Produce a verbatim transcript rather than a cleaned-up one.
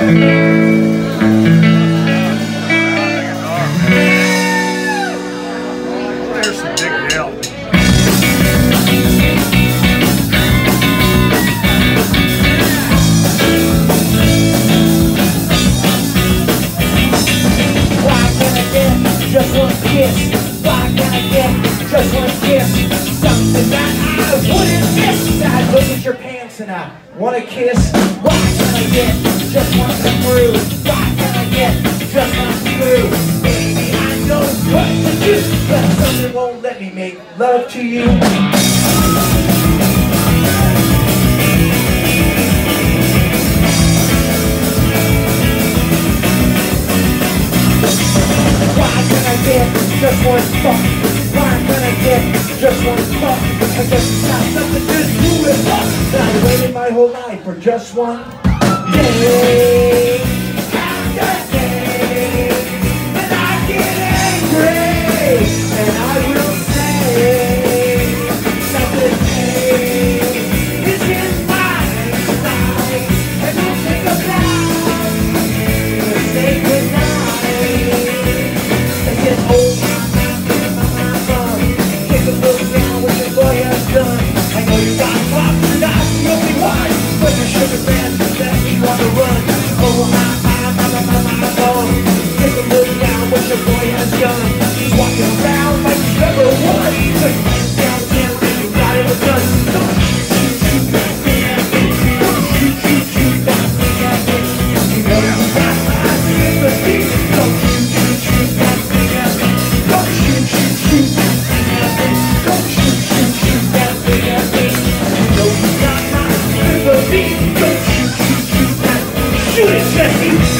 There's some big nail. Just one kiss, why can I get just one kiss? Something that I wouldn't miss. I look at your pants and I want a kiss. Why can I get just one screw? Why can I get just one screw? Baby, I know what to do, but something won't let me make love to you. Just one fuck. Why can I get just one fuck? I guess it's not something to do with luck. I've waited my whole life for just one day after day. And I get angry, and I will say that this day is in my sight. And we'll take a bow and say goodnight. And get old. I know you got pop, you're not the only one, but your sugar fans that you want to run. Oh my, my, my, my, my, my, oh. Take a look down what your boy has done. He's walking around like he's never won. So you hands down, down, and you got it done. Don't shoot, shoot, that thing at me. Don't shoot, shoot, shoot, that thing at me. You know you got my sympathy. Don't shoot, shoot, shoot, that thing at me. Don't shoot, shoot, shoot, that thing at me. Don't shoot, shoot, shoot, that thing at me. You know you got my sympathy. Don't shoot, shoot, shoot, that. Shoot it, Jesse.